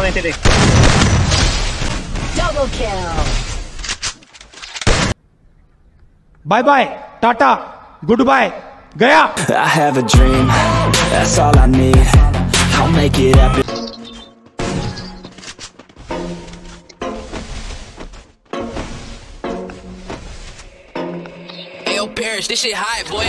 Double kill. Bye bye, Tata, goodbye, Gaya. I have a dream, that's all I need. I'll make it happen. Ayo, Parrish, this shit high, boy.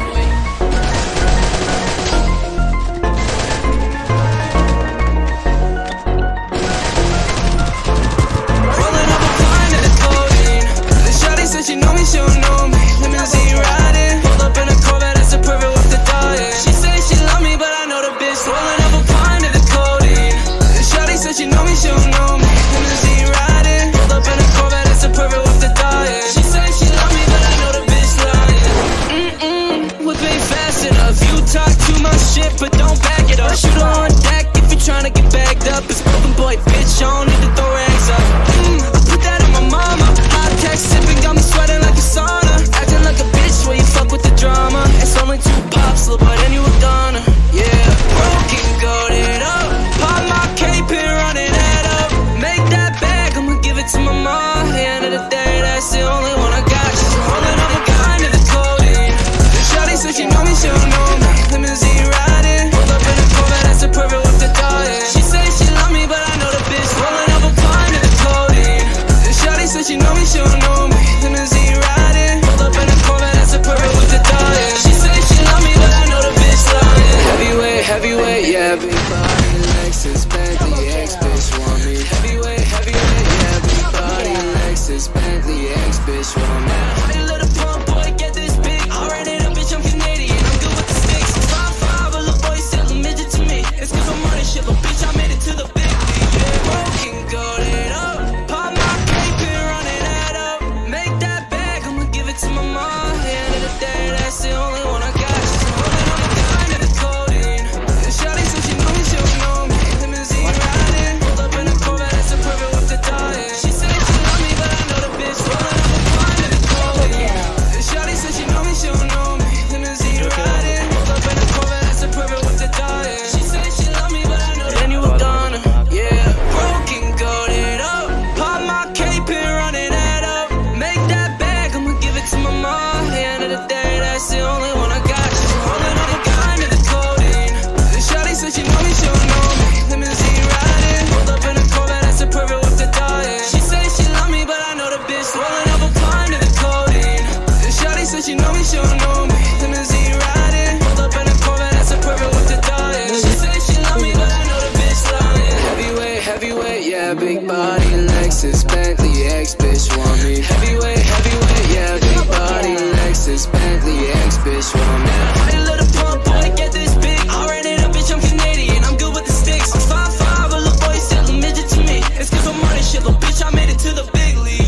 She know me, she don't know me. Limousine riding, pulled up in a Corvette, that's a perfect with the dying. She say she love me, but I know the bitch rolling up a pint of the codeine. Shawty said she know me, she don't know me. Limousine riding, pulled up in a Corvette, that's a perfect with the dying. She say she love me, but I know the bitch lying. Whip ain't fast enough. You talk too much shit, but don't back it up. Shoot her on deck if you tryna get bagged up. It's broken boy, bitch, I don't need to throw rags up. I put that on my mama. Sipping got me sweating like a sauna. Acting like a bitch where you fuck with the drama. It's only 2 pops, little but then you a goner. Yeah, broken, goated up. Pop my cape and run it head up. Make that bag, I'ma give it to my mom. At the end of the day, that's the only one I got. She's holding up a kind of the codeine. Shawty said she know me, she don't know me. Limousine riding, pulled up in a Corvette, that's a perfect with the dying. She say she love me, but I know the bitch rolling up a kind of the codeine. Shawty said she know me, she don't know me. Limousine riding, pulled up in a Corvette, that's a perfect with the dying. She say she love me, but I know the bitch lying. Heavyweight, heavyweight, yeah, big body, Lexus, Bentley, ex-bitch want me. Heavyweight, heavyweight, yeah, big body, Lexus, Bentley, ex-bitch want me. Hey, little pump boy, get this big. I ran it up, bitch, I'm Canadian, I'm good with the sticks. 5'5", a little boy, still a midget to me. It's cause I'm running shit, little bitch, I made it to the big league. Yeah, broken, goated up. To my mom, at the end of the day, that's the only one I got. She's holding on the kind of the codeine. Shawty said she know me, she don't know me. Limousine riding, pulled up in a Corvette, that's a perfect with the dying. She said she love me, but I know the bitch rolling up a kind of the codeine. Shawty said she know me, she don't know me. Limousine riding, pulled up in a Corvette, that's a perfect with the dying. She said she love me, but I know then you a goner. Yeah, broken, goated up. Pop my cape and run it head up. Make that to my mom, at the end of the day, that's the only one I got. She's holding on the kind of the codeine. Shawty said she know me, she don't know me. Limousine riding, pulled up in a Corvette, that's a perfect with the dying. She say she love me, but I know the bitch rolling up a kind of the codeine. Shawty said she know me, she don't know me. Limousine riding, pulled up in a Corvette, that's a perfect with the dying. She say she love me, but I know the bitch lying. Heavyweight, heavyweight, yeah, big body, Lexus, Bentley, ex-bitch want me. Heavyweight, heavyweight, yeah, big body, Lexus, Bentley, ex-bitch want me. Hey, little pump boy, get this big. I ran it up, bitch, I'm Canadian, I'm good with the sticks. I'm 5'5", a little boy, still a midget to me. It's cause I'm running shit, little bitch, I made it to the big league.